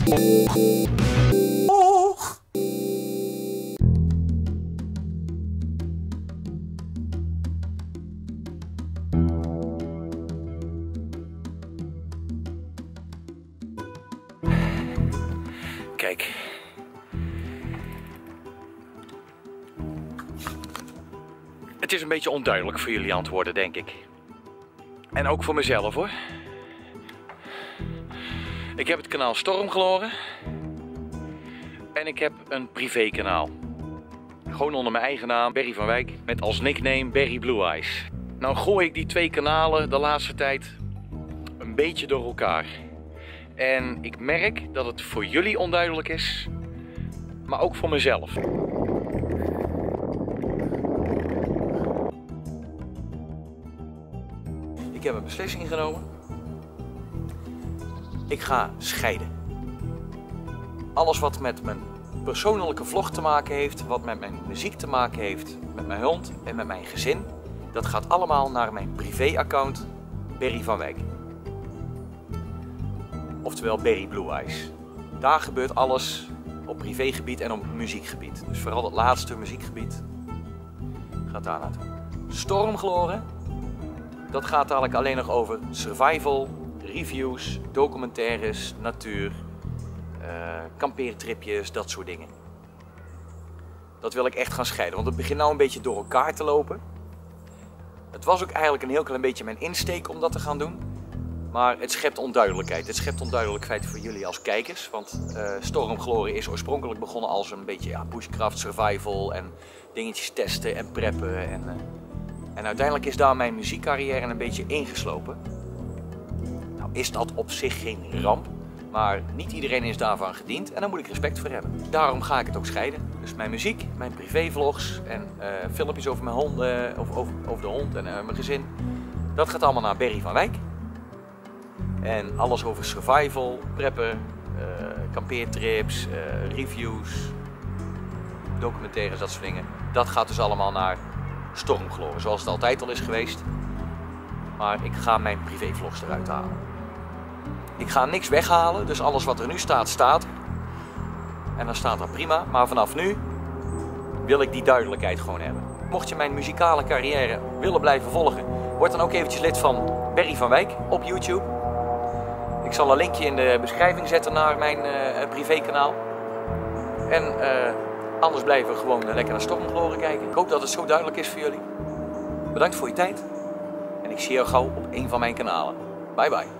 Kijk. Het is een beetje onduidelijk voor jullie antwoorden, denk ik. En ook voor mezelf, hoor. Ik heb het kanaal Stormgloren. En ik heb een privékanaal. Gewoon onder mijn eigen naam, Berry van Wijk. Met als nickname Berry Blue Eyes. Nou gooi ik die twee kanalen de laatste tijd een beetje door elkaar. En ik merk dat het voor jullie onduidelijk is. Maar ook voor mezelf. Ik heb een beslissing genomen. Ik ga scheiden. Alles wat met mijn persoonlijke vlog te maken heeft, wat met mijn muziek te maken heeft, met mijn hond en met mijn gezin, dat gaat allemaal naar mijn privé-account Berry van Wijk. Oftewel Berry Blue Eyes. Daar gebeurt alles op privégebied en op muziekgebied. Dus vooral het laatste muziekgebied gaat daar naartoe. Stormgloren, dat gaat eigenlijk alleen nog over survival, reviews, documentaires, natuur, kampeertripjes, dat soort dingen. Dat wil ik echt gaan scheiden, want het begint nou een beetje door elkaar te lopen. Het was ook eigenlijk een heel klein beetje mijn insteek om dat te gaan doen. Maar het schept onduidelijkheid. Het schept onduidelijkheid voor jullie als kijkers. Want Stormgloren is oorspronkelijk begonnen als een beetje bushcraft, survival en dingetjes testen en preppen. En uiteindelijk is daar mijn muziekcarrière een beetje ingeslopen. Nou is dat op zich geen ramp. Maar niet iedereen is daarvan gediend en daar moet ik respect voor hebben. Daarom ga ik het ook scheiden. Dus mijn muziek, mijn privévlogs en filmpjes over mijn honden, of over de hond en mijn gezin. Dat gaat allemaal naar Berry van Wijk. En alles over survival, preppen, kampeertrips, reviews, documentaires, dat soort dingen. Dat gaat dus allemaal naar Stormgloren, zoals het altijd al is geweest. Maar ik ga mijn privévlogs eruit halen. Ik ga niks weghalen, dus alles wat er nu staat, staat er. En dan staat dat prima, maar vanaf nu wil ik die duidelijkheid gewoon hebben. Mocht je mijn muzikale carrière willen blijven volgen, word dan ook eventjes lid van Berry van Wijk op YouTube. Ik zal een linkje in de beschrijving zetten naar mijn privékanaal. En anders blijven we gewoon lekker naar Stormgloren kijken. Ik hoop dat het zo duidelijk is voor jullie. Bedankt voor je tijd. En ik zie jou gauw op een van mijn kanalen. Bye bye.